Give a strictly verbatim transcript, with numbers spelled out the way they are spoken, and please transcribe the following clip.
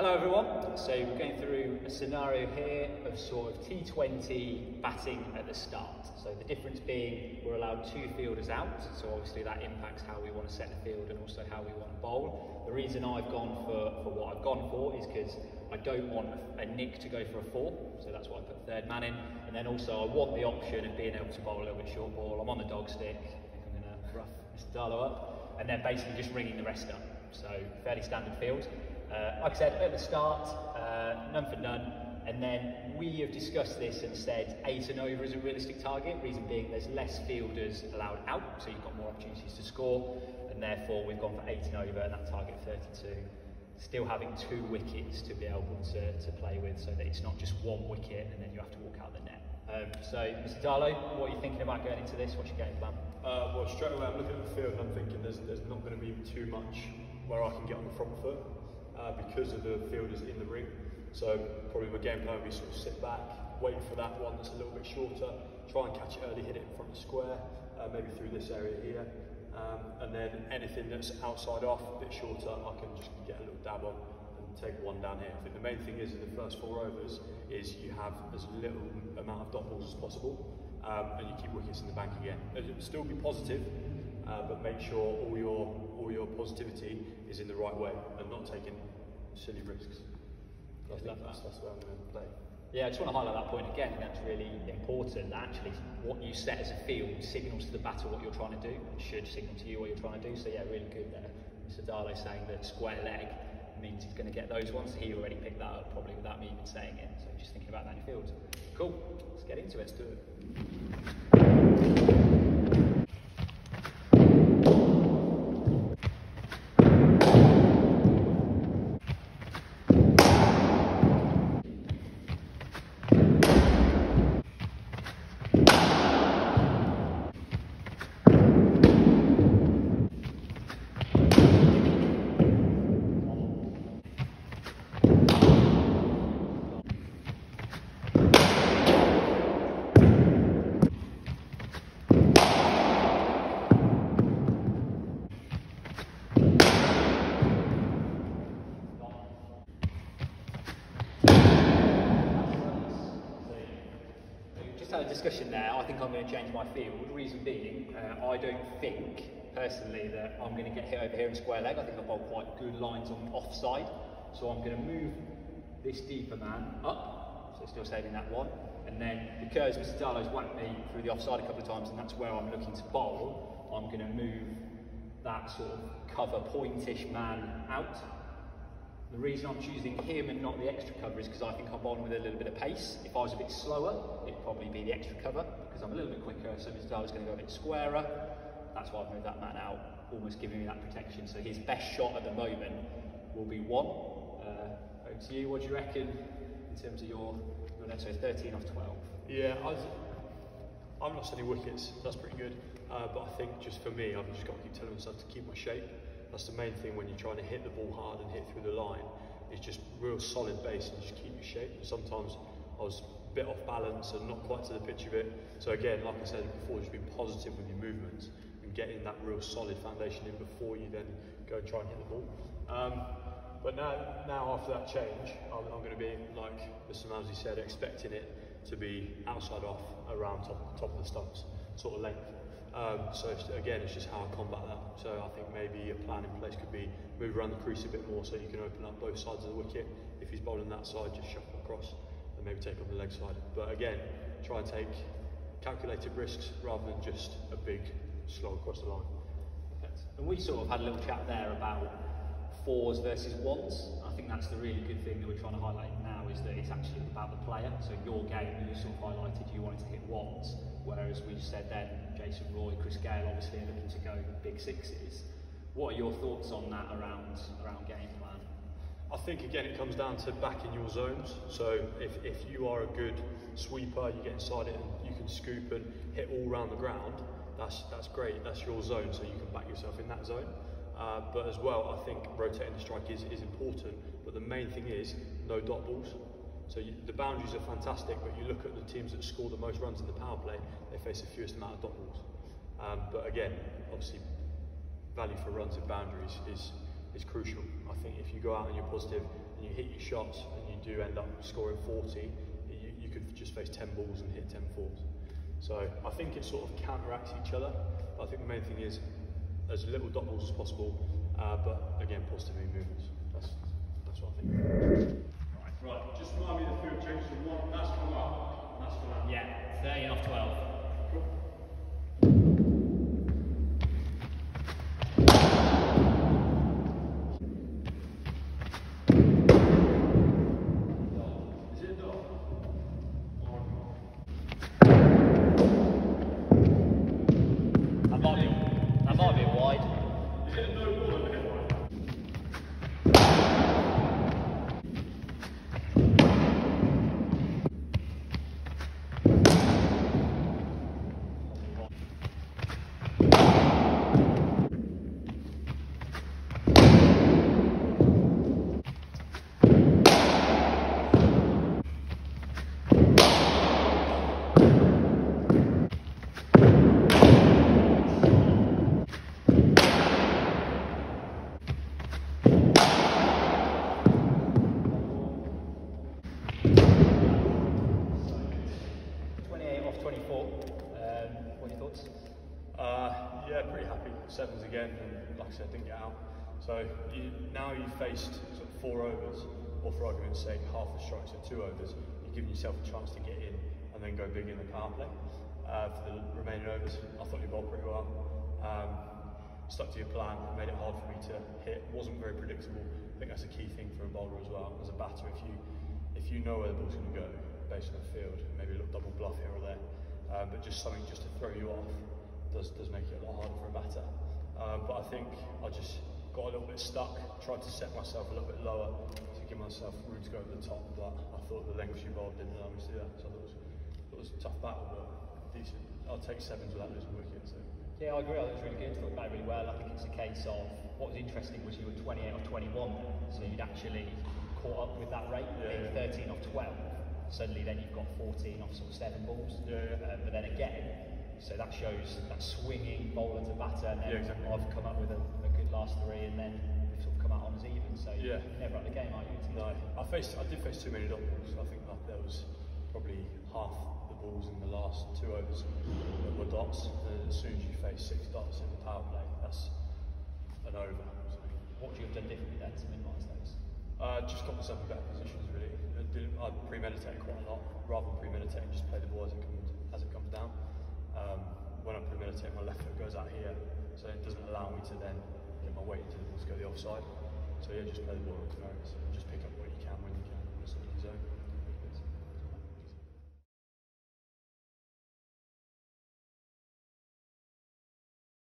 Hello everyone, so we're going through a scenario here of sort of T twenty batting at the start. So the difference being we're allowed two fielders out, so obviously that impacts how we want to set the field and also how we want to bowl. The reason I've gone for, for what I've gone for is because I don't want a nick to go for a four, so that's why I put third man in. And then also I want the option of being able to bowl a little bit short ball. I'm on the dog stick, I think I'm going to rough Mister Darlow up, and then basically just ringing the rest up. So fairly standard field. Uh, like I said at the start, uh, none for none, and then we have discussed this and said eight and over is a realistic target, reason being there's less fielders allowed out, so you've got more opportunities to score, and therefore we've gone for eight and over and that target thirty-two. Still having two wickets to be able to, to play with, so that it's not just one wicket and then you have to walk out the net. Um, so, Mister Darlow, what are you thinking about going into this? What's your game plan? Uh, well, straight away I'm looking at the field and I'm thinking there's, there's not going to be too much where I can get on the front foot. Uh, because of the fielders in the ring. So probably my game plan would be sort of sit back, wait for that one that's a little bit shorter, try and catch it early, hit it in front of the square, uh, maybe through this area here, um, and then anything that's outside off, a bit shorter, I can just get a little dab on and take one down here. I think the main thing is in the first four overs is you have as little amount of dot balls as possible, um, and you keep wickets in the bank again. It'll still be positive, uh, but make sure all your all your positivity is in the right way and not taking silly risks. I think that's, that's where I'm going to play. Yeah, I just want to highlight that point again. That's really important. Actually, what you set as a field signals to the batter what you're trying to do, and should signal to you what you're trying to do. So yeah, really good there. Mister Darlow saying that square leg means he's going to get those ones. He already picked that up probably without me even saying it. So just thinking about that in your field. Cool. Let's get into it. Let's do it. A discussion there. I think I'm going to change my field. Reason being, uh, I don't think personally that I'm going to get hit over here in square leg. I think I've got quite good lines on the offside, so I'm going to move this deeper man up, so still saving that one, and then because Mister Darlow's whacked me through the offside a couple of times and that's where I'm looking to bowl, I'm going to move that sort of cover pointish man out. The reason I'm choosing him and not the extra cover is because I think I'm bowling with a little bit of pace. If I was a bit slower, it'd probably be the extra cover because I'm a little bit quicker, so Mister Darlow's going to go a bit squarer. That's why I've moved that man out, almost giving me that protection. So his best shot at the moment will be one. Uh, over to you, what do you reckon in terms of your, your net? So thirteen off twelve. Yeah, I've, I've lost any wickets, that's pretty good. Uh, but I think just for me, I've just got to keep telling myself to keep my shape. That's the main thing when you're trying to hit the ball hard and hit through the line. It's just real solid base and just keep your shape. And sometimes I was a bit off balance and not quite to the pitch of it. So again, like I said before, just be positive with your movements and getting that real solid foundation in before you then go and try and hit the ball. Um, but now, now after that change, I'm, I'm going to be, like Mister Mousey said, expecting it to be outside off around top, top of the stumps, sort of length. Um, so it's, again, it's just how I combat that. So I think maybe a plan in place could be move around the crease a bit more so you can open up both sides of the wicket. If he's bowling that side, just shuffle across and maybe take on the leg side. But again, try and take calculated risks rather than just a big slog across the line. And we sort of had a little chat there about fours versus ones. I think that's the really good thing that we're trying to highlight now, is that it's actually about the player. So your game, you sort of highlighted you wanted to hit ones, whereas we said then Jason Roy, Chris Gale obviously are looking to go big sixes. What are your thoughts on that around around game plan? I think again it comes down to backing your zones. So if, if you are a good sweeper, you get inside it and you can scoop and hit all round the ground, that's that's great, that's your zone, so you can back yourself in that zone. Uh, but as well, I think rotating the strike is, is important, but the main thing is no dot balls. So you, the boundaries are fantastic, but you look at the teams that score the most runs in the power play, they face the fewest amount of dot balls. Um, but again, obviously, value for runs and boundaries is, is crucial. I think if you go out and you're positive and and you hit your shots and you do end up scoring forty, you, you could just face ten balls and hit ten fours. So I think it sort of counteracts each other. But I think the main thing is as little dot balls as possible, uh, but again, positivity movements. That's, that's what I think. Right, right. Just remind me of the field changes. So one, that's come up, that's come out. Yeah, thirteen off twelve. Cool. Sevens again, and like I said, didn't get out. So you, now you've faced sort of four overs, or for argument's sake, half the strike, so two overs. You're giving yourself a chance to get in and then go big in the power play. Uh, for the remaining overs, I thought you bowled pretty well. Um, stuck to your plan, made it hard for me to hit. Wasn't very predictable. I think that's a key thing for a bowler as well. As a batter, if you if you know where the ball's going to go based on the field, maybe a little double bluff here or there, um, but just something just to throw you off does does make it a lot harder for a batter. Um, but I think I just got a little bit stuck, tried to set myself a little bit lower to give myself room to go over the top, but I thought the length you bowled didn't allow me to do that, so I thought it was, it was a tough battle, but decent. I'll take sevens without losing a wicket. So. Yeah, I agree, I thought it was really good, thought it played really well. I think it's a case of, what was interesting was you were twenty-eight off twenty-one, so you'd actually caught up with that rate, yeah, being yeah. thirteen off twelve. Suddenly then you've got fourteen off sort of seven balls, yeah, yeah. Uh, but then again, so that shows that swinging bowler to batter, and then yeah, exactly. I've come up with a, a good last three, and then we've sort of come out on as even. So yeah. you're never at the game, are you? No, I faced, I did face too many dot balls. I think that there was probably half the balls in the last two overs that were dots. And as soon as you face six dots in the power play, that's an over. So. What would you have done differently then to minimise those? Uh, just got myself in better positions really. I didn't, I premeditated quite a lot, rather than premeditate and just play the ball as it comes, as it comes down. Um, when I premeditate, my left foot goes out here, so it doesn't allow me to then get my weight into the ball to go the offside. So yeah, just play the ball to merits and just pick up what you can when you can.